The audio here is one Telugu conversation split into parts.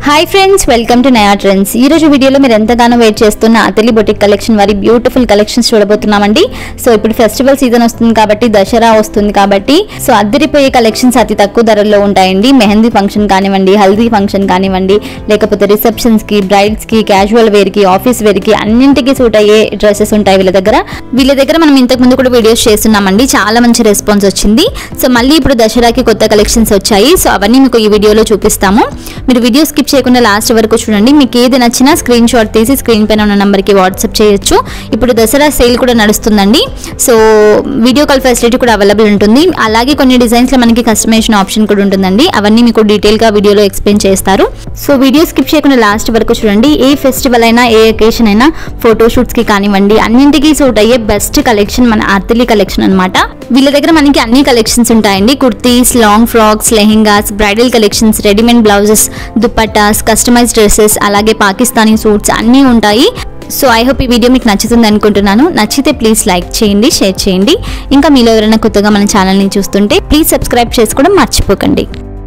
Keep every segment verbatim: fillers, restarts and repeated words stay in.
Hi friends, welcome to Naya trends. ఈ రోజు వీడియోలో మీరు ఎంతగానో వెయిట్ చేస్తున్న అథెల్లి బొటిక్ కలెక్షన్ వారి బ్యూటిఫుల్ కలెక్షన్స్ చూడబోతున్నామండి. సో ఇప్పుడు ఫెస్టివల్ సీజన్ వస్తుంది కాబట్టి, దసరా వస్తుంది కాబట్టి, సో అద్దరిపోయే కలెక్షన్స్ అతి తక్కువ ధరల్లో ఉంటాయండి. మెహందీ ఫంక్షన్ కానివ్వండి, హల్దీ ఫంక్షన్ కానివ్వండి, లేకపోతే రిసెప్షన్స్ కి, బ్రైడ్స్ కి, క్యాజువల్ వేర్ కి, ఆఫీస్ వేర్ కి అన్నింటికి సూట్ అయ్యే డ్రెస్సెస్ ఉంటాయి వీళ్ళ దగ్గర. వీళ్ళ దగ్గర మనం ఇంతకు ముందు కూడా వీడియోస్ చేస్తున్నామండి, చాలా మంచి రెస్పాన్స్ వచ్చింది. సో మళ్ళీ ఇప్పుడు దసరాకి కొత్త కలెక్షన్స్ వచ్చాయి. సో అవన్నీ మీకు ఈ వీడియోలో చూపిస్తాము. మీరు వీడియో స్కిప్ చేయకుండా లాస్ట్ వరకు చూడండి. మీకు ఏది నచ్చినా స్క్రీన్ షాట్ తీసి స్క్రీన్ పైన ఉన్న నంబర్కి వాట్సాప్ చేయొచ్చు. ఇప్పుడు దసరా సేల్ కూడా నడుస్తుందండి. సో వీడియో కాల్ ఫెసిలిటీ కూడా అవైలబుల్ ఉంటుంది. అలాగే కొన్ని డిజైన్స్లో మనకి కస్టమైజేషన్ ఆప్షన్ కూడా ఉంటుందండి. అవన్నీ మీకు డీటెయిల్గా వీడియోలో ఎక్స్ప్లెయిన్ చేస్తారు. సో వీడియో స్కిప్ చేయకుండా లాస్ట్ వరకు చూడండి. ఏ ఫెస్టివల్ అయినా, ఏ అకేషన్ అయినా, ఫోటోషూట్స్కి కానివ్వండి, అన్నింటికి సూట్ అయ్యే బెస్ట్ కలెక్షన్ మన అథెల్లి కలెక్షన్ అనమాట. వీళ్ళ దగ్గర మనకి అన్ని కలెక్షన్స్ ఉంటాయండి. Kurtis, long frocks, lehengas, bridal collections, readymade blouses, dupattas, customise dresses, అలాగే పాకిస్తానీ సూట్స్ అన్నీ ఉంటాయి. సో ఐ హోప్ ఈ వీడియో మీకు నచ్చుతుంది అనుకుంటున్నాను. నచ్చితే ప్లీజ్ లైక్ చేయండి, షేర్ చేయండి. ఇంకా మీలో ఎవరైనా కొత్తగా మన ఛానల్ని చూస్తుంటే ప్లీజ్ సబ్స్క్రైబ్ చేసుకోవడం మర్చిపోకండి.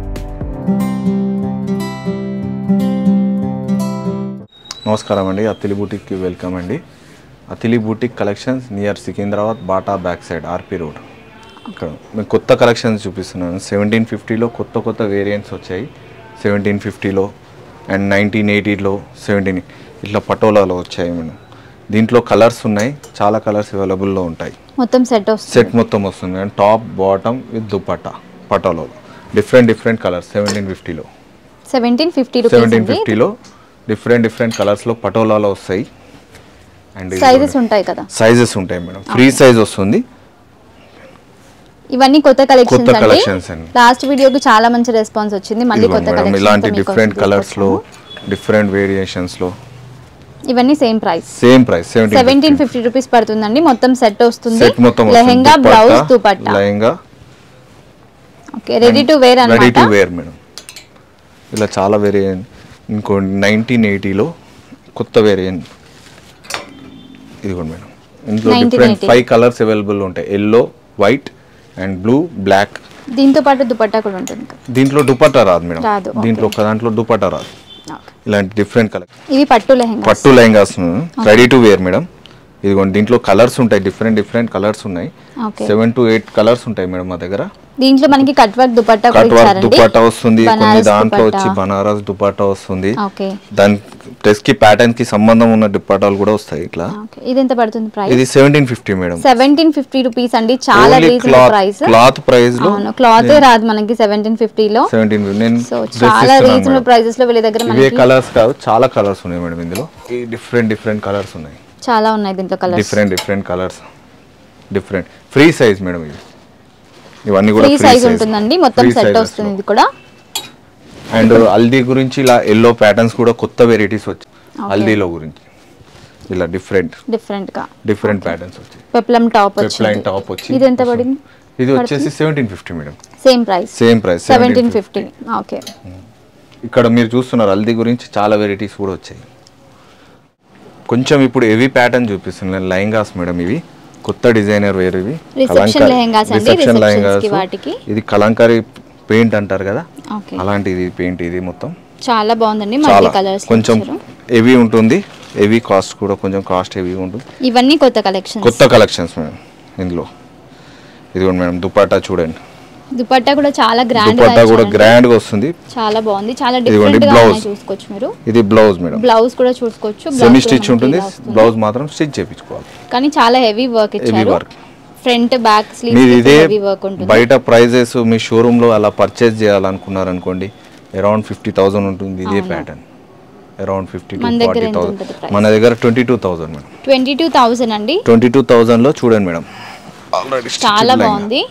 నమస్కారం అండి, అథెల్లి బూటిక్కి వెల్కమ్ అండి. Athelli boutique collections near Secunderabad, Bata back side, RP road. ఇక్కడ మేము కొత్త కలెక్షన్స్ చూపిస్తున్నాను. సెవెంటీన్ ఫిఫ్టీలో కొత్త కొత్త వేరియంట్స్ వచ్చాయి. సెవెంటీన్ ఫిఫ్టీలో అండ్ నైన్టీన్ ఎయిటీలో సెవెంటీన్ ఇట్లా పటోలాలో వచ్చాయి మేడం. దీంట్లో కలర్స్ ఉన్నాయి, చాలా కలర్స్ అవైలబుల్లో ఉంటాయి. మొత్తం సెట్ సెట్ మొత్తం వస్తుంది and top bottom with dupatta పటోలాలో డిఫరెంట్ డిఫరెంట్ కలర్స్. సెవెంటీన్ ఫిఫ్టీలో సెవెంటీన్ ఫిఫ్టీ సెవెంటీన్ ఫిఫ్టీలో డిఫరెంట్ డిఫరెంట్ కలర్స్లో పటోలాలో వస్తాయి. అండ్ సైజెస్ ఉంటాయి కదా, సైజెస్ ఉంటాయి మేడం. ఫ్రీ సైజ్ వస్తుంది. ఇవన్నీ కొత్త కలెక్షన్స్ అండి. లాస్ట్ వీడియోకి చాలా మంచి రెస్పాన్స్ వచ్చింది. మళ్ళీ కొత్త కలెక్షన్స్ ఇలాంటి డిఫరెంట్ కలర్స్ లో, డిఫరెంట్ వేరియేషన్స్ లో. ఇవన్నీ same price same price seventeen fifty rupees పడుతుందండి. మొత్తం సెట్ వస్తుంది. Lehenga, blouse, dupatta. Lehenga okay, ready to wear అన్నమాట. Ready to wear madam. ఇలా చాలా వేరియంట్. ఇంకో నైన్టీన్ ఎయిటీలో కొత్త వేరియంట్ ఇదిగోండి మేడం. ఇందులో డిఫరెంట్ ఫైవ్ కలర్స్ అవైలబుల్ ఉంటాయి. Yellow, white and blue, black. దీంతో పాటు దుపట్టా కూడా ఉంటుంది. దీంట్లో దుపట్టా రాదు మేడం. దీంట్లో ఒక దాంట్లో దుపట్టా రాదు. ఇలాంటి డిఫరెంట్ కలర్. ఇవి పట్టు లెహంగా, పట్టు lehengas ready to wear madam. ఇదిగోండి, దీంట్లో కలర్స్ ఉంటాయి, డిఫరెంట్ డిఫరెంట్ కలర్స్ ఉన్నాయి. సెవెన్ టు ఎయిట్ కలర్స్ ఉంటాయి మేడం మా దగ్గర. దీంట్లో మనకి కట్ వర్క్ దుపట్టా కూడా కట్ వర్క్ దుపట్టా వస్తుంది. కొన్ని దాంట్లో వచ్చి బనారస్ దుపట్టా వస్తుంది. దాని డ్రెస్ కి ప్యాటర్న్ కి సంబంధం ఉన్న దుపట్టాలు కూడా వస్తాయి. ఇట్లా ఇది ఎంత పడుతుంది ప్రైస్? ఇది seventeen fifty madam. Seventeen fifty rupees అండి. చాలా రీజనబుల్ ప్రైస్. క్లాత్ ప్రైస్ లో క్లాత్ రాదు మనకి సెవెంటీన్ ఫిఫ్టీ లో. సెవెంటీన్ నేను చాలా రీజనబుల్ ప్రైసెస్ లో వీళ్ళ దగ్గర మనకి. ఇవే కలర్స్ కాదు, చాలా కలర్స్ ఉన్నాయి మేడం ఇందులో. ఈ డిఫరెంట్ డిఫరెంట్ కలర్స్ ఉన్నాయి, చాలా ఉన్నాయి దీంట్లో colours. Different different colours, different free size madam. ఇది ఇవన్నీ కూడా ఫ్రీ సైజ్ ఉంటుందండి. మొత్తం సెట్ వస్తుంది ఇది కూడా. అండ్ హల్దీ గురించి ఇలా ఎల్లో ప్యాటర్న్స్ కూడా కొత్త వెరైటీస్ వచ్చాయి. హల్దీలో గురించి ఇలా డిఫరెంట్ డిఫరెంట్ గా డిఫరెంట్ ప్యాటర్న్స్ వచ్చాయి. పెప్లమ్ టాప్ వచ్చి, పెప్లమ్ టాప్ వచ్చి. ఇది ఎంత పడింది? ఇది వచ్చేసి seventeen fifty madam. Same price same price seventeen fifty. Okay, ఇక్కడ మీరు చూస్తున్నారు హల్దీ గురించి చాలా వెరైటీస్ కూడా వచ్చాయి. కొంచెం ఇప్పుడు హెవీ ప్యాటర్న్ చూపిస్తున్నాను. లెహంగాస్ మేడం, ఇవి కొత్త డిజైనర్ వేర్. ఇవి రిసెప్షన్ లెహంగాస్ అండి. రిసెప్షన్స్ కి వాటికి ఇది కలంకారీ పెయింట్ అంటారు కదా, అలాంటిది పెయింట్. ఇది మొత్తం చాలా బాగుందండి. మల్టీ కలర్స్, కొంచెం హెవీ ఉంటుంది. హెవీ కాస్ట్ కూడా కొంచెం కాస్ట్ హెవీ ఉంటుంది. ఇవన్నీ కొత్త కలెక్షన్స్, కొత్త కలెక్షన్స్ మేడం. ఇందులో ఇదిగోండి మేడం, దుపట్టా చూడండి. దుపట్టా కూడా చాలా గ్రాండ్ గా, దుపట్టా కూడా గ్రాండ్ గా వస్తుంది. చాలా బాగుంది, చాలా డిఫరెంట్ గా చూసుకోవచ్చు మీరు. ఇది బ్లౌజ్ మేడం. బ్లౌజ్ కూడా చూసుకోవచ్చు. సెమీ స్టిచ్ ఉంటుంది. బ్లౌజ్ మాత్రం స్టిచ్ చేయించుకోవాలి. కానీ చాలా హెవీ వర్క్ ఇచ్చారు. ఫ్రంట్ బ్యాక్ స్లీవ్స్ కి హెవీ వర్క్ ఉంటుంది. బయట ప్రైజెస్ మీ షోరూమ్ లో అలా పర్చేస్ చేయాలనుకున్నారు అనుకోండి, అరౌండ్ ఫిఫ్టీ థౌసండ్ ఉంటుంది. ఇదే pattern around fifty to forty thousand. మన దగ్గర twenty two thousand madam. Twenty two thousand అండి. ట్వంటీ టూ థౌసండ్ లో చూడండి మేడం, చాలా బాగుంది.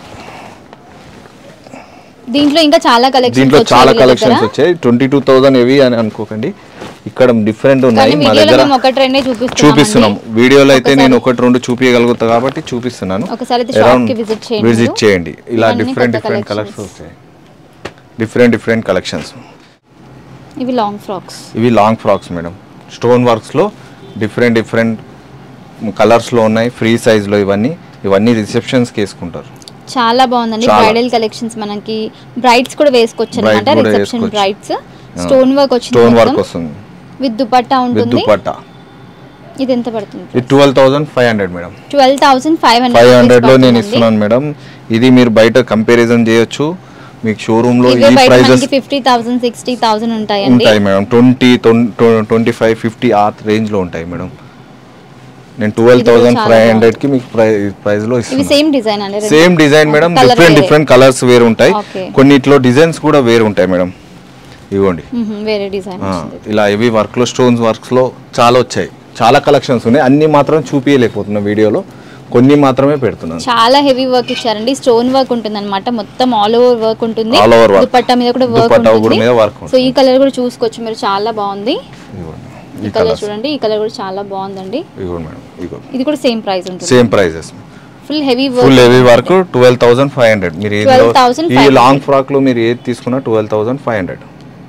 దీంట్లో ఇంకా చాలా కలెక్షన్స్, దీంట్లో చాలా కలెక్షన్స్ వచ్చాయి. ట్వంటీ టూ థౌసండ్ హెవీ అని అనుకోకండి, ఇక్కడ డిఫరెంట్ ఉన్నాయి. మా దగ్గర చూపిస్తున్నాం. వీడియోలో అయితే నేను ఒకటి రెండు చూపించగలుగుతా కాబట్టి చూపిస్తున్నాను. విజిట్ చేయండి. ఇలా డిఫరెంట్ డిఫరెంట్ కలర్స్ వచ్చాయి, డిఫరెంట్ డిఫరెంట్ కలెక్షన్స్. ఇవి లాంగ్ ఫ్రాక్స్, ఇవి long frocks madam. Stone works లో డిఫరెంట్ డిఫరెంట్ కలర్స్ లో ఉన్నాయి. ఫ్రీ సైజ్ లో ఇవన్నీ ఇవన్నీ రిసెప్షన్స్ కి వేసుకుంటారు. చాలా బాగుందండి. బ్రైడల్ కలెక్షన్స్ మనకి బ్రైడ్స్ కూడా వేసుకోవచ్చు అన్నమాట. రిసెప్షన్ బ్రైడ్స్ స్టోన్ వర్క్ వచ్చింది, స్టోన్ వర్క్ వస్తుంది విత్ దుపట్టా ఉంటుంది. విత్ దుపట్టా ఇది ఎంత పడుతుంది? ఇది twelve thousand five hundred madam. Twelve thousand five hundred five hundred లో నేను ఇస్తున్నాను మేడం. ఇది మీరు బయట కంపారిజన్ చేయొచ్చు. మీకు షోరూమ్ లో ఈ prices fifty thousand sixty thousand ఉంటాయి ఉంటాయి madam. Twenty twenty five fifty ఆ రేంజ్ లో ఉంటాయి మేడం. నేను ట్వెల్వ్ థౌసండ్ ఫైవ్ హండ్రెడ్ కి మీకు ప్రైస్ లో ఇస్తాను. సేమ్ డిజైన్ అండి, same design madam. Different different colours వేరు ఉంటాయి, కొన్నిట్లో డిజైన్స్ కూడా వేరు ఉంటాయి మేడం. ఇవ్వండి వేరే డిజైన్ ఇలా హెవీ వర్క్ లో స్టోన్స్ వర్క్స్ లో చాలా వచ్చాయి, చాలా కలెక్షన్స్ ఉన్నాయి. అన్ని మాత్రం చూపించలేకపోతున్నా వీడియోలో, కొన్ని మాత్రమే పెడుతున్నాను. చాలా హెవీ వర్క్ ఇచ్చారండి, స్టోన్ వర్క్ ఉంటుంది అనమాట, మొత్తం ఆల్ ఓవర్ వర్క్ ఉంటుంది. దుపట్టా మీద కూడా వర్క్ ఉంటుంది. సో ఈ కలర్ కూడా చూసుకోవచ్చు మీరు, చాలా బాగుంది. ఈ కలర్ చూడండి, ఈ కలర్ కూడా చాలా బాగుందండి. ఇది కూడా సేమ్ ప్రైస్ ఉంటుంది. Same prices. Full heavy work, full heavy work twelve thousand five hundred. మీరు ఈ లాంగ్ ఫ్రాక్ లో మీరు ఏది తీసుకున్నా ట్వెల్వ్ థౌసండ్ ఫైవ్ హండ్రెడ్.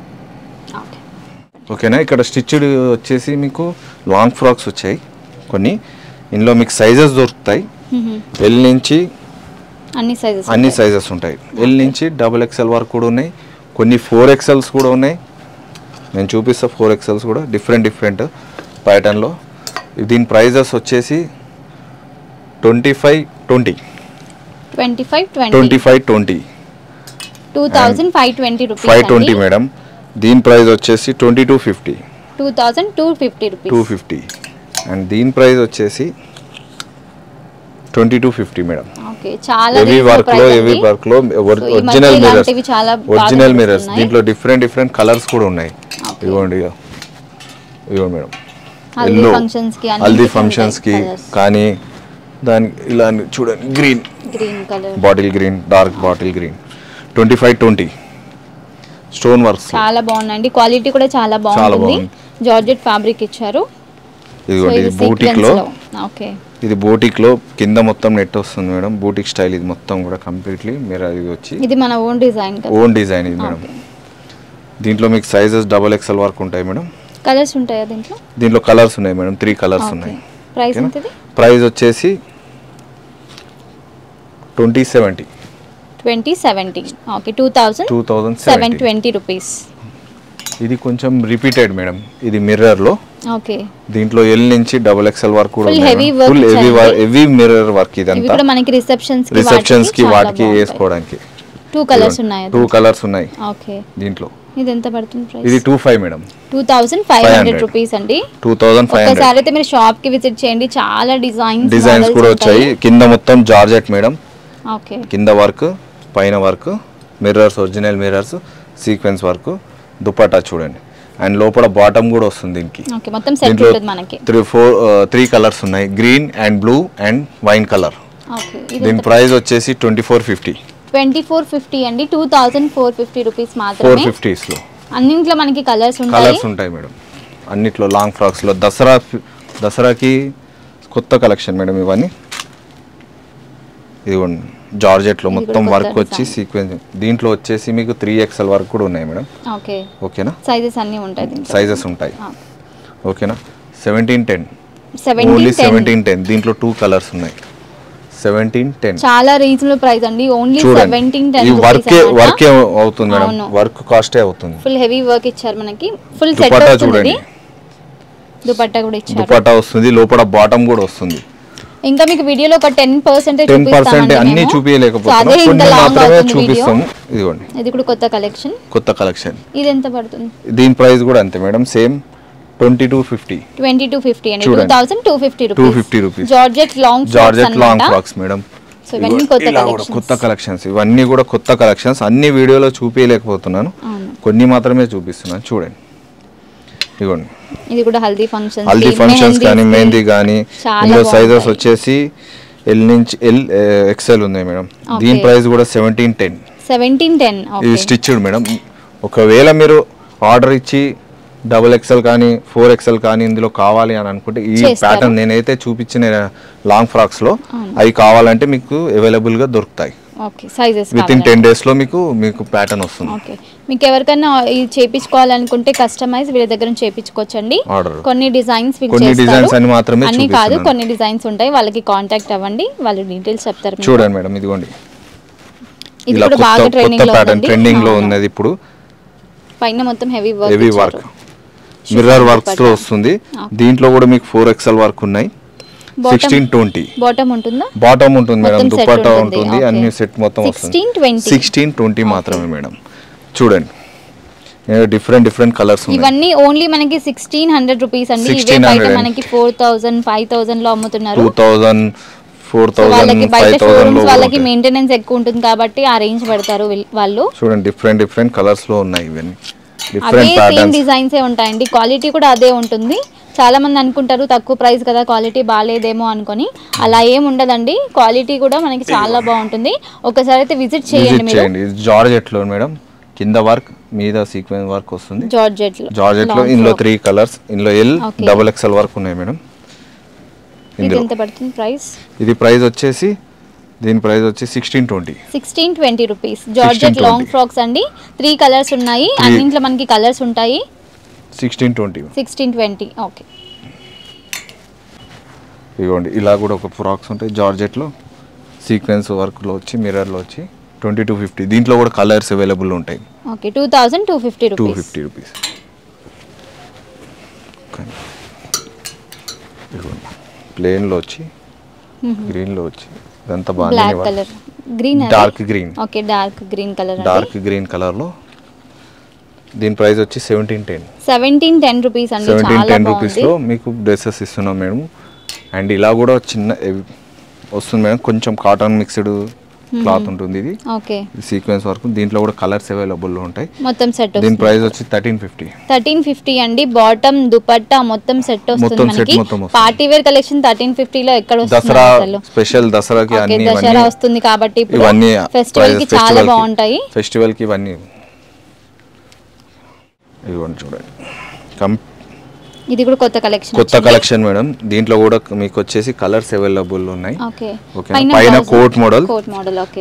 ఓకేనా. ఇక్కడ స్టిచ్డ్ వచ్చేసి మీకు లాంగ్ ఫ్రాక్స్ వచ్చాయి కొన్ని. ఇందులో మీకు సైజెస్ దొరుకుతాయి. ఎల్ నుంచి అన్ని సైజెస్ అన్ని సైజెస్ ఉంటాయి. ఎల్ నుంచి డబుల్ ఎక్స్ఎల్ వరకు కూడా ఉన్నాయి, కొన్ని ఫోర్ ఎక్స్ఎల్స్ కూడా ఉన్నాయి. నేను చూపిస్తా ఫోర్ ఎక్స్ఎల్స్ కూడా డిఫరెంట్ డిఫరెంట్ ప్యాటర్న్లో. దీని ప్రైజెస్ వచ్చేసి twenty five twenty twenty five twenty five twenty two thousand five twenty rupees five twenty madam. దీని ప్రైస్ వచ్చేసి twenty two fifty two thousand two fifty rupees two fifty and దీని ప్రైస్ వచ్చేసి twenty two fifty madam. Okay, చాలా హెవీ వర్క్ లో హెవీ వర్క్ లో ఒరిజినల్ మిర్రర్స్, ఒరిజినల్ మిర్రర్స్. దీంట్లో డిఫరెంట్ డిఫరెంట్ కలర్స్ కూడా ఉన్నాయి. ఇవ్వండి ఇవ్వండి మేడం. ఎల్లో హల్దీ ఫంక్షన్స్ కి కానీ దాని ఇలా చూడండి, green green colour, bottle green, dark bottle green. Twenty five twenty stone works చాలా బాగుందండి. క్వాలిటీ కూడా చాలా బాగుంది. జార్జెట్ ఫ్యాబ్రిక్ ఇచ్చారు. ఇదిగోండి ఇది బూటిక్ లో. ఓకే, ఇది బూటిక్ లో కింద మొత్తం నెట్ వస్తుంది మేడం. బూటిక్ స్టైల్ ఇది మొత్తం కూడా కంప్లీట్లీ మీరు అది వచ్చి ఇది మన ఓన్ డిజైన్ కదా, ఓన్ డిజైన్ ఇది మేడం. దీంట్లో మీకు సైజెస్ డబుల్ ఎక్స్ఎల్ వరకు ఉంటాయి మేడం. కలర్స్ ఉంటాయా దీంట్లో? దీంట్లో కలర్స్ ఉన్నాయి మేడం, త్రీ కలర్స్ ఉన్నాయి. ప్రైస్ ఎంతది? ప్రైస్ వచ్చేసి twenty seventy twenty seventy okay, two thousand two thousand seven twenty rupees. ఇది కొంచెం రిపీటెడ్ మేడం. ఇది మిర్రర్ లో. ఓకే, దీంట్లో ఎల్ నుంచి డబుల్ ఎక్స్ఎల్ వరకు కూడా full heavy heavy mirror work. ఇదంతా కూడా మనకి రిసెప్షన్స్ కి రిసెప్షన్స్ కి వాటికి వేసుకోవడానికి. టూ కలర్స్ ఉన్నాయి. టూ కలర్స్ ఉన్నాయి. ఓకే, దీంట్లో ఇది ఎంత పడుతుంది ప్రైస్? ఇది two five madam. Two thousand five hundred rupees అండి. Two thousand five hundred. ఒకసారి అయితే మీరు షాప్ కి విజిట్ చేయండి, చాలా డిజైన్స్ డిజైన్స్ కూడా వచ్చాయి. కింద మొత్తం జార్జెట్ మేడం. ఓకే, కింద వర్క్, పైన work, mirrors, original mirrors, sequence work, dupatta చూడండి. అండ్ లోపల బాటమ్ కూడా వస్తుంది దీనికి. ఓకే, మొత్తం సెట్ ఉంటుంది మనకి. త్రీ ఫోర్ త్రీ కలర్స్ ఉన్నాయి, green and blue and wine colour. Okay, దీని ప్రైస్ వచ్చేసి twenty four fifty twenty four fifty అండి. Two thousand four fifty rupees మాత్రమే. ఫోర్ ఫిఫ్టీస్ లో అన్నింట్లో మనకి కలర్స్ ఉంటాయి. కలర్స్ ఉంటాయి మేడం అన్నిట్లో. లాంగ్ ఫ్రాక్స్ లో దసరా దసరాకి కొత్త కలెక్షన్ మేడం ఇవన్నీ. ఇదిగోండి జార్జెట్ లో మొత్తం వర్క్ వచ్చి సీక్వెన్స్. దీంట్లో వచ్చేసి మీకు త్రీ ఎక్స్ఎల్ వరకు కూడా ఉన్నాయి మేడం. ఓకే, ఓకేనా. సైజెస్ అన్ని ఉంటాయి దీంట్లో. సైజెస్ ఉంటాయి. ఓకేనా. Seventeen ten only seventeen ten. దీంట్లో టూ కలర్స్ ఉన్నాయి. సెవెంటీన్ టెన్ చాలా రీజనబుల్ ప్రైస్ అండి. Only seventeen ten. ఈ వర్క్ వర్క్ అవుతుంది మేడం, వర్క్ కాస్టే అవుతుంది. ఫుల్ హెవీ వర్క్ ఇచ్చారు మనకి. ఫుల్ సెట్ వస్తుంది. దుపట్టా కూడా ఇచ్చారు. దుపట్టా వస్తుంది, లోపల బాటమ్ కూడా వస్తుంది. ఇంకా మీకు వీడియోలో ఒక టెన్ పర్సెంట్ టెన్ పర్సెంట్ అన్ని చూపించలేకపోతున్నాం, కొన్ని మాత్రమే చూపిస్తాము. ఇదిగోండి, ఇది కూడా కొత్త కలెక్షన్. కొత్త కలెక్షన్. ఇది ఎంత పడుతుంది? దీని ప్రైస్ కూడా అంతే madam, same twenty two fifty twenty two fifty అండి. Two thousand two fifty two fifty rupees. Georgette long georgette long frocks madam. So ఇవన్నీ కొత్త కలెక్షన్స్. కొత్త కలెక్షన్స్ ఇవన్నీ కూడా కొత్త కలెక్షన్స్. అన్ని వీడియోలో చూపించలేకపోతున్నాను, కొన్ని మాత్రమే చూపిస్తున్నాను. చూడండి, ఇదిగోండి. ఇది కూడా హల్దీ ఫంక్షన్స్, హల్దీ ఫంక్షన్స్ కానీ మెహందీ కానీ. ఇందులో సైజెస్ వచ్చేసి ఎల్ నుంచి ఎల్ ఎక్స్ఎల్ ఉన్నాయి మేడం. దీని ప్రైస్ కూడా సెవెంటీన్ టెన్ సెవెంటీన్ టెన్. ఇది స్టిచ్డ్ మేడం. ఒకవేళ మీరు ఆర్డర్ ఇచ్చి డబుల్ ఎక్స్ఎల్ కానీ ఫోర్ ఎక్స్ఎల్ కానీ ఇందులో కావాలి అని అనుకుంటే ఈ ప్యాటర్న్ నేనైతే చూపించిన లాంగ్ ఫ్రాక్స్ లో అవి కావాలంటే మీకు అవైలబుల్ గా దొరుకుతాయి. Okay, sizes within ten days లో మీకు మీకు ప్యాటర్న్ వస్తుంది. ఓకే, మీకు ఎవరికైనా ఇది చేపించుకోవాలనుకుంటే కస్టమైజ్ వీళ్ళ దగ్గర నుంచి చేపించుకోవచ్చండి. కొన్ని డిజైన్స్ కొన్ని డిజైన్స్ అని మాత్రమే అన్ని కాదు, కొన్ని డిజైన్స్ ఉంటాయి. వాళ్ళకి కాంటాక్ట్ అవ్వండి, వాళ్ళు డీటెయిల్స్ చెప్తారు. చూడండి మేడం, ఇదిగోండి ఇది కూడా బాగా ట్రెండింగ్ లో ఉంది. ట్రెండింగ్ లో ఉన్నది ఇప్పుడు. పైన మొత్తం heavy work heavy work mirror works తో వస్తుంది. దీంట్లో కూడా మీకు ఫోర్ ఎక్స్ఎల్ వర్క్ ఉన్నాయి. సిక్స్టీన్ ట్వంటీ బాటమ్ ఉంటుందా? బాటమ్ ఉంటుంది మేడం, దుపట్టా ఉంటుంది, అన్ని సెట్ మొత్తం వస్తుంది. సిక్స్టీన్ ట్వంటీ మాత్రమే మేడం. చూడండి డిఫరెంట్ డిఫరెంట్ కలర్స్ ఉన్నాయి. ఇవన్నీ ఓన్లీ మనకి సిక్స్టీన్ హండ్రెడ్ రూపీస్ అండి. ఇవే బయట మనకి ఫోర్ థౌసండ్ ఫైవ్ థౌసండ్ లో అమ్ముతున్నారు. టూ థౌసండ్ ఫోర్ థౌసండ్ వాళ్ళకి బయట షోరూమ్స్ వాళ్ళకి మెయింటెనెన్స్ ఎక్కువ ఉంటుంది కాబట్టి ఆ రేంజ్ పెడతారు వాళ్ళు. చూడండి డిఫరెంట్ డిఫరెంట్ కలర్స్ లో ఉన్నాయి. ఇవన్నీ అదే సేమ్ డిజైన్స్ ఏ ఉంటాయండి. క్వాలిటీ కూడా అదే ఉంటుంది. చాలా మంది అనుకుంటారు తక్కువ ప్రైస్ కదా క్వాలిటీ బాగాలేదేమో అనుకొని, అలా ఏం ఉండదండి. క్వాలిటీ కూడా మనకి చాలా బాగుంటుంది. ఒకసారి అయితే విజిట్ చేయండి మీరు. జార్జెట్ లో మేడం, కింద వర్క్ మీద సీక్వెన్స్ వర్క్ వస్తుంది. జార్జెట్ లో జార్జెట్ లో ఇందులో త్రీ కలర్స్, ఇందులో ఎల్ డబుల్ ఎక్స్ఎల్ వర్క్ ఉన్నాయి మేడం. ఇది ఎంత పడుతుంది ప్రైస్? ఇది ప్రైస్ వచ్చేసి దీని ప్రైస్ వచ్చి sixteen twenty sixteen twenty rupees. Georgette long frocks అండి. త్రీ కలర్స్ ఉన్నాయి. అన్నింట్లో మనకి కలర్స్ ఉంటాయి. Sixteen twenty sixteen twenty okay. ఇవ్వండి ఇలా కూడా ఒక ఫ్రాక్స్ ఉంటాయి జార్జెట్లో సీక్వెన్స్ వర్క్లో వచ్చి మిర్రర్లో వచ్చి ట్వంటీ టూ ఫిఫ్టీ. దీంట్లో కూడా కలర్స్ అవైలబుల్ ఉంటాయి. Okay two thousand two fifty two fifty rupees. ప్లేన్లో వచ్చి గ్రీన్లో వచ్చి ఇదంతా బాగా colour green dark green. Okay dark green colour dark green కలర్లో. దీని ప్రైస్ వచ్చి seventeen ten seventeen ten rupees అండి. సెవెంటీన్ టెన్ రూపీస్లో మీకు డ్రెస్సెస్ ఇస్తున్నాం మేము. అండ్ ఇలా కూడా చిన్న వస్తుంది మేడం, కొంచెం కాటన్ మిక్స్డ్ క్లాత్ ఉంటుంది. ఇది ఓకే సీక్వెన్స్ వర్క్. దీంట్లో కూడా కలర్స్ అవైలబుల్ ఉంటాయి. మొత్తం సెట్. దీని ప్రైస్ వచ్చి థర్టీన్ ఫిఫ్టీ థర్టీన్ ఫిఫ్టీ అండి. బాటమ్ దుపట్టా మొత్తం సెట్ వస్తుంది మనకి. Party wear collection thirteen fifty లో ఎక్కడ వస్తుంది? దసరా స్పెషల్ దసరాకి అన్ని దసరా వస్తుంది కాబట్టి ఇవన్నీ ఫెస్టివల్ కి చాలా బాగుంటాయి. ఫెస్టివల్ కి ఇవన్నీ ఇవ్వండి చూడండి. ఇది కూడా కొత్త కలెక్షన్ కొత్త కలెక్షన్ మేడం. దీంట్లో కూడా మీకు వచ్చేసి కలర్స్ అవైలబుల్ ఉన్నాయి. ఓకే పైన coat model coat model okay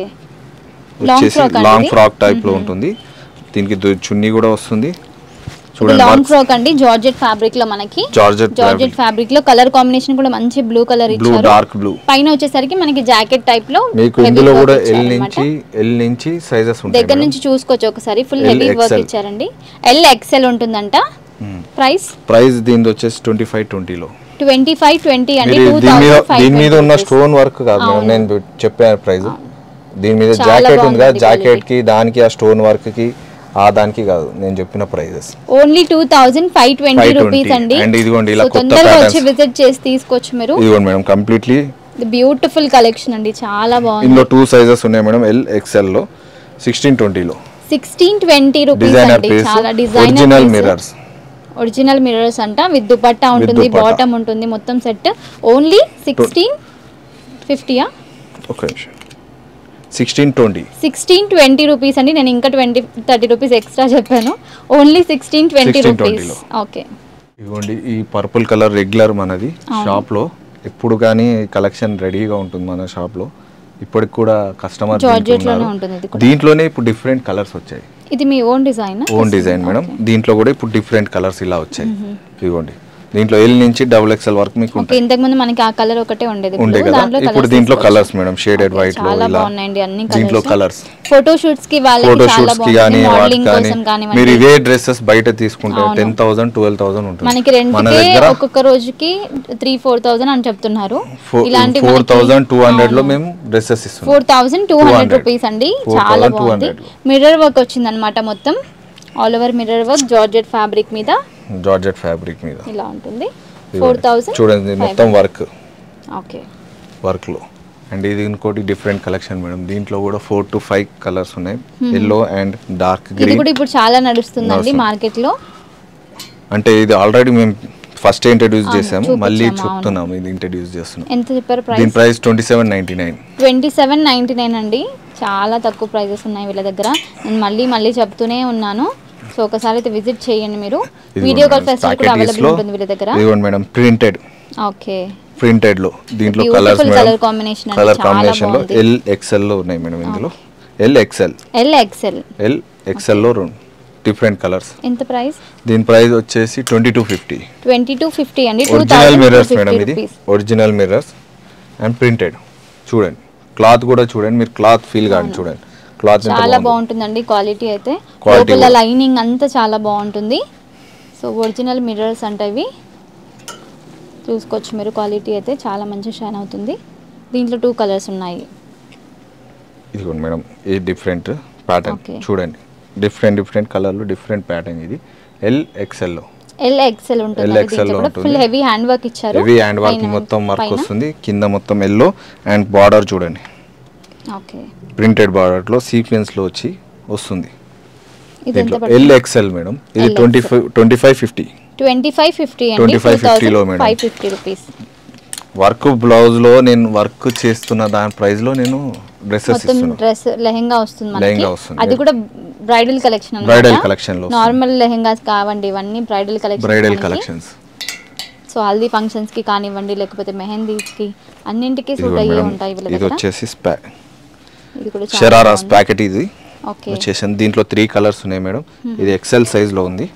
వచ్చేసి లాంగ్ ఫ్రాక్ టైప్ లో ఉంటుంది. దీనికి చున్నీ కూడా వస్తుంది. చూడండి లాంగ్ ఫ్రాక్ అండి. జార్జెట్ ఫ్యాబ్రిక్ లో మనకి జార్జెట్ జార్జెట్ ఫ్యాబ్రిక్ లో కలర్ కాంబినేషన్ కూడా మంచి బ్లూ కలర్ ఇచ్చారు. Dark blue. పైన వచ్చేసరికి మనకి జాకెట్ టైప్ లో మీకు ఇందులో కూడా ఎల్ నుంచి ఎల్ నుంచి సైజెస్ ఉంటాయి. దగ్గర నుంచి చూసుకోవచ్చు ఒకసారి. ఫుల్ హెవీ వర్క్ ఇచ్చారండి. ఎల్ ఎక్స్ఎల్ ఉంటుందంట. ప్రైస్ ప్రైస్ దీని వచ్చేసి ట్వంటీ ఫైవ్ ట్వంటీ లో ట్వంటీ ఫైవ్ ట్వంటీ అండి. దీని మీద ఉన్న స్టోన్ వర్క్ కాదు మేడం, నేను చెప్పాను ప్రైస్. దీని మీద జాకెట్ ఉంది కదా, జాకెట్ కి దానికి ఆ స్టోన్ వర్క్ కి ఆ దానికి కాదు నేను చెప్పిన prices. Only two thousand five twenty rupees అండి. అండ్ ఇదిగోండి ఇలా కొత్త తొందరగా వచ్చి విజిట్ చేసి తీసుకోవచ్చు మీరు. ఇదిగోండి మేడం కంప్లీట్లీ బ్యూటిఫుల్ కలెక్షన్ అండి. చాలా బాగుంది. ఇందులో టూ సైజెస్ ఉన్నాయి మేడం. ఎల్ ఎక్స్ఎల్ లో సిక్స్టీన్ ట్వంటీ లో సిక్స్టీన్ ట్వంటీ రూపీస్ అండి. చాలా designer original mirrors. Original mirrors అంట. విత్ దుపట్టా ఉంటుంది, బాటమ్ ఉంటుంది, మొత్తం సెట్. ఓన్లీ సిక్స్టీన్ ఫిఫ్టీయా okay sixteen twenty sixteen twenty rupees అండి. నేను ఇంకా ట్వంటీ థర్టీ రూపీస్ ఎక్స్ట్రా చెప్పాను. Only sixteen twenty rupees okay. ఇవ్వండి ఈ పర్పుల్ కలర్ రెగ్యులర్ మనది షాప్ లో ఎప్పుడు కానీ కలెక్షన్ రెడీగా ఉంటుంది మన షాప్ లో. ఇప్పటికి కూడా కస్టమర్ దీంట్లోనే ఇప్పుడు డిఫరెంట్ కలర్స్ వచ్చాయి. ఇది మీ own design? Own design madam. దీంట్లో కూడా ఇప్పుడు డిఫరెంట్ కలర్స్ ఇలా వచ్చాయి. ఇవ్వండి దీంట్లో ఎల్ నుంచి డబుల్ ఎక్స్ఎల్ వరకు మీకు ఉంటాయి. ఇంతకు ముందు మనకి ఆ కలర్ ఒకటే ఉండేది, ఉండే కదా. ఇప్పుడు దీంట్లో కలర్స్ మేడం షేడెడ్ వైట్ లో ఇలా దీంట్లో కలర్స్. ఫోటో షూట్స్ కి వాళ్ళకి ఫోటో షూట్స్ కి గాని మోడలింగ్ కోసం గాని మీరు ఇవే డ్రెస్సెస్ బయట తీసుకుంటే టెన్ థౌసండ్ ట్వెల్వ్ థౌసండ్ ఉంటుంది. మనకి రెంట్కి ఒక్కొక్క రోజుకి త్రీ ఫోర్ థౌసండ్ అని చెప్తున్నారు. ఇలాంటి ఫోర్ థౌసండ్ టూ హండ్రెడ్ లో మేము డ్రెస్సెస్ ఇస్తున్నాం. Four thousand two hundred rupees అండి. చాలా బాగుంది. మిర్రర్ వర్క్ వచ్చింది అనమాట. మొత్తం all over mirror work georgette fabric మీద. జార్జెట్ ఫ్యాబ్రిక్ మీద ఇలా ఉంటుంది. ఫోర్ థౌసండ్ చూడండి మొత్తం వర్క్. ఓకే వర్క్ లో. అండ్ ఇది ఇంకోటి డిఫరెంట్ కలెక్షన్ మేడం. దీంట్లో కూడా ఫోర్ టు ఫైవ్ కలర్స్ ఉన్నాయి. Yellow and dark green. ఇది కూడా ఇప్పుడు చాలా నడుస్తుందండి మార్కెట్ లో. అంటే ఇది ఆల్రెడీ మేము ఫస్ట్ ఇంట్రడ్యూస్ చేసాము, మళ్ళీ చెప్తున్నాము ఇది ఇంట్రడ్యూస్ చేస్తున్నాం. ఎంత చెప్పారు ప్రైస్? దీని price twenty seven ninety nine twenty seven ninety nine అండి. చాలా తక్కువ ప్రైజెస్ ఉన్నాయి వీళ్ళ దగ్గర. నేను మళ్ళీ మళ్ళీ చెప్తూనే ఉన్నాను. సో ఒకసారి అయితే విజిట్ చేయండి మీరు. వీడియో కాల్ ఫెసిలిటీ కూడా అవైలబుల్ ఉంటుంది వీళ్ళ దగ్గర. ఇదిగోండి మేడం ప్రింటెడ్. ఓకే ప్రింటెడ్ లో దీంట్లో colours madam. Colour combination colour combination లో ఎల్ ఎక్స్ఎల్ లో ఉన్నాయి మేడం. ఇందులో L XL L XL L XL లో డిఫరెంట్ కలర్స్. ఎంత ప్రైస్? దీని ప్రైస్ వచ్చేసి twenty two fifty twenty two fifty అండి. Original mirrors madam. ఇది ఒరిజినల్ మిర్రర్స్ అండ్ ప్రింటెడ్. చూడండి క్లాత్ కూడా చూడండి మీరు, క్లాత్ ఫీల్ కానీ చూడండి. క్లాత్ చాలా బాగుంటుందండి క్వాలిటీ అయితే. లోపల లైనింగ్ అంతా చాలా బాగుంటుంది. సో ఒరిజినల్ మిర్రర్స్ అంటే ఇవి చూసుకోవచ్చు మీరు. క్వాలిటీ అయితే చాలా మంచి షైన్ అవుతుంది. దీంట్లో టూ కలర్స్ ఉన్నాయి. ఇదిగోండి మేడం, ఇది డిఫరెంట్ ప్యాటర్న్ చూడండి. డిఫరెంట్ డిఫరెంట్ కలర్లు, డిఫరెంట్ ప్యాటర్న్. ఇది ఎల్ ఎక్స్ఎల్ లో ఎల్ ఎక్స్ఎల్ ఉంటుంది. ఎల్ ఎక్స్ఎల్ లో ఉంటుంది. ఫుల్ హెవీ హ్యాండ్ వర్క్ ఇచ్చారు. హెవీ హ్యాండ్ వర్క్ మొత్తం వర్క్ వస్తుంది. కింద మొత్తం ఎల్లో అండ్ బార్డర్ చూడండి. ఓకే, ప్రింటెడ్ బార్డర్ లో సీక్వెన్స్ లో వచ్చి వస్తుంది. L XL madam. ఇది twenty five twenty five fifty twenty five fifty twenty five fifty లో madam. Five fifty rupees. Work blouse లో నేను వర్క్ చేస్తున్న దాని ప్రైస్ లో నేను డ్రెస్సెస్ ఇస్తున్నాను. డ్రెస్ లెహంగా వస్తుంది మనకి. లెహంగా వస్తుంది. అది కూడా బ్రైడల్ కలెక్షన్ అన్నమాట. బ్రైడల్ కలెక్షన్ లో నార్మల్ లెహంగాస్ కావండి ఇవన్నీ, bridal collection. Bridal collections. So haldi functions కి కానివ్వండి, లేకపోతే మెహందీస్ కి, అన్నింటికి సూట్ అయ్యే ఉంటాయి వీళ్ళ దగ్గర. ఇది వచ్చేసి స్పా ఇది కూడా షరారా ప్యాకెట్. ఇది ఓకే వచ్చేసి దీంట్లో త్రీ కలర్స్ ఉన్నాయి మేడం. ఇది ఎక్సెల్ సైజ్ లో ఉంది.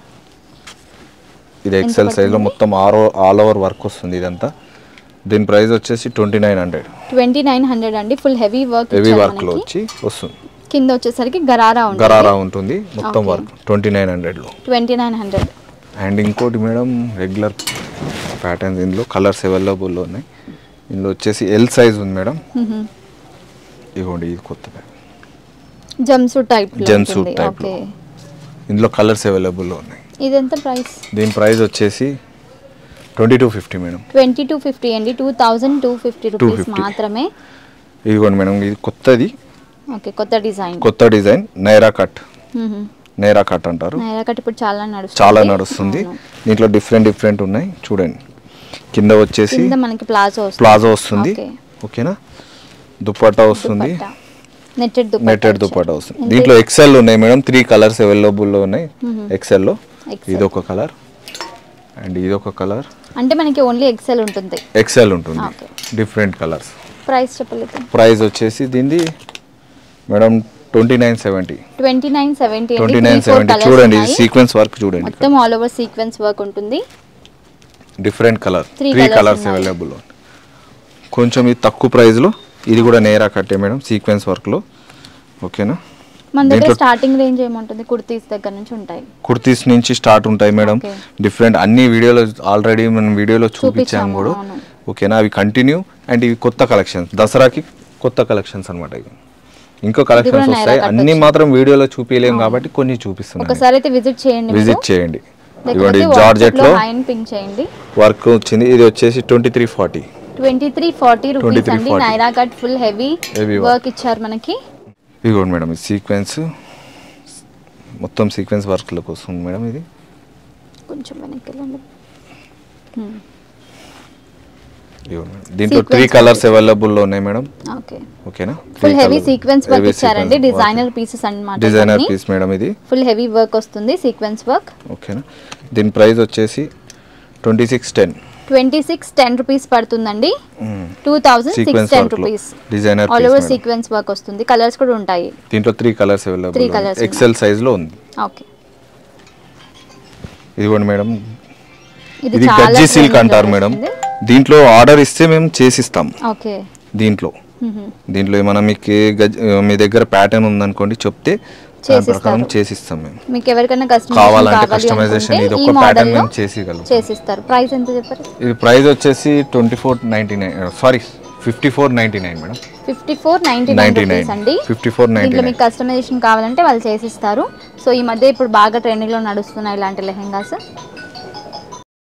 ఇది ఎక్సెల్ సైజ్ లో మొత్తం ఆల్ ఓవర్ వర్క్ వస్తుంది ఇదంతా. దీని ప్రైస్ వచ్చేసి twenty nine hundred twenty nine hundred అండి. Full heavy work heavy work లో వచ్చి వస్తుంది. కింద వచ్చేసరికి గరారా ఉంటుంది. గరారా ఉంటుంది మొత్తం వర్క్. ట్వంటీ నైన్ హండ్రెడ్ లో ట్వంటీ నైన్ హండ్రెడ్. అండ్ ఇంకోటి మేడం, రెగ్యులర్ ప్యాటర్న్స్ ఇందులో కలర్స్ అవైలబుల్ లో ఉన్నాయి. ఇందులో వచ్చేసి ఎల్ సైజ్ ఉంది మేడం. ఇదిగోండి, ఇది కొత్త jumpsuit type jumpsuit type లో ఇందులో కలర్స్ అవైలబుల్ లో ఉన్నాయి. ఇది ఎంత ప్రైస్? దీని ప్రైస్ వచ్చేసి twenty two fifty madam. Twenty two fifty అండి. Two thousand two fifty rupees మాత్రమే. ఇదిగోండి మేడం, ఇది కొత్తది. ఓకే, కొత్త డిజైన్. కొత్త design Naira cut. Naira cut అంటారు. నైరా కట్ ఇప్పుడు చాలా నడుస్తుంది. చాలా నడుస్తుంది. దీంట్లో డిఫరెంట్ డిఫరెంట్ ఉన్నాయి చూడండి. కింద వచ్చేసి కింద మనకి ప్లాజో వస్తుంది. ప్లాజో వస్తుంది. ఓకేనా. దుపట్టా వస్తుంది. నెట్టెడ్ దుపట్టా. నెట్టెడ్ దుపట్టా వస్తుంది. దీంట్లో ఎక్సెల్ ఉన్నాయి మేడం. త్రీ కలర్స్ అవైలబుల్ లో ఉన్నాయి ఎక్సెల్ లో. ఇది ఒక కలర్ అండ్ ఇది ఒక కలర్. అంటే మనకి ఓన్లీ ఎక్సెల్ ఉంటుంది. ఎక్సెల్ ఉంటుంది. Different colours. ప్రైస్ చెప్పలేదు. ప్రైస్ వచ్చేసి దీనిది madam twenty nine seventy twenty nine seventy twenty nine seventy చూడండి. ఇది సీక్వెన్స్ వర్క్ చూడండి. మొత్తం ఆల్ ఓవర్ సీక్వెన్స్ వర్క్ ఉంటుంది. Different colour, three colours available. కొంచెం ఇది తక్కువ ప్రైస్ లో. ఇది కూడా నేరా కట్టే మేడం, సీక్వెన్స్ వర్క్ లో. ఓకేనా. మన దగ్గర స్టార్టింగ్ రేంజ్ ఏముంటుంది? కుర్తీస్ దగ్గర నుంచి ఉంటాయి. కుర్తీస్ నుంచి స్టార్ట్ ఉంటాయి మేడం. డిఫరెంట్ అన్ని వీడియోలో ఆల్రెడీ మనం వీడియోలో చూపించాము కూడా. ఓకేనా. అవి కంటిన్యూ. అండ్ ఇవి కొత్త కలెక్షన్స్, దసరాకి కొత్త కలెక్షన్స్ అన్నమాట. ఇవి ఇంకో కలెక్షన్స్ వస్తాయి. అన్ని మాత్రం వీడియోలో చూపించలేము కాబట్టి కొన్ని చూపిస్తున్నాం. ఒకసారి అయితే విజిట్ చేయండి. విజిట్ చేయండి. ఇవ్వండి, జార్జెట్ లో వర్క్ వచ్చింది. ఇది వచ్చేసి twenty three forty twenty three forty rupees అండి. Naira cut full heavy work ఇచ్చారు మనకి. ఇదిగోండి మేడం, ఇది సీక్వెన్స్ మొత్తం సీక్వెన్స్ వర్క్ లోకి వస్తుంది మేడం. ఇది కొంచెం వెనక్కి వెళ్ళండి. దీంట్లో త్రీ కలర్స్ అవైలబుల్ లో ఉన్నాయి మేడం. ఓకే, ఓకేనా. ఫుల్ హెవీ సీక్వెన్స్ వర్క్ ఇచ్చారండి. డిజైనర్ పీసెస్ అన్నమాట. Designer piece madam. ఇది ఫుల్ హెవీ వర్క్ వస్తుంది, సీక్వెన్స్ వర్క్. ఓకేనా. దీని ప్రైస్ వచ్చేసి twenty six ten twenty six ten rupees పడుతుందండి. Two thousand six ten rupees. Designer all over sequence work వస్తుంది. కలర్స్ కూడా ఉంటాయి. దీంట్లో three colours available. XL size లో ఉంది. ఓకే, ఇదిగోండి మేడం. ఇది ఇది గజ్జి సిల్క్ అంటారు మేడం. దీంట్లో ఆర్డర్ ఇస్తే మేము చేసిస్తాం. ఓకే, దీంట్లో దీంట్లో ఏమైనా మీకు మీ దగ్గర ప్యాటర్న్ ఉందనుకోండి చెప్తే ప్రకారం చేసిస్తాం మేము. మీకు ఎవరికైనా కావాలంటే కస్టమైజేషన్ ఇది ఒక ప్యాటర్న్ మేము చేసిగలం చేసిస్తారు. ప్రైస్ ఎంత చెప్పారు? ఇది ప్రైస్ వచ్చేసి twenty four ninety nine sorry fifty four ninety nine madam. Fifty four ninety nine rupees అండి. ఫిఫ్టీ ఫోర్ నైన్టీ దీంట్లో మీకు కస్టమైజేషన్ కావాలంటే వాళ్ళు చేసిస్తారు. సో ఈ మధ్య ఇప్పుడు బాగా ట్రెండింగ్ లో నడుస్తున్నాయి ఇలాంటి లెహెంగాస్.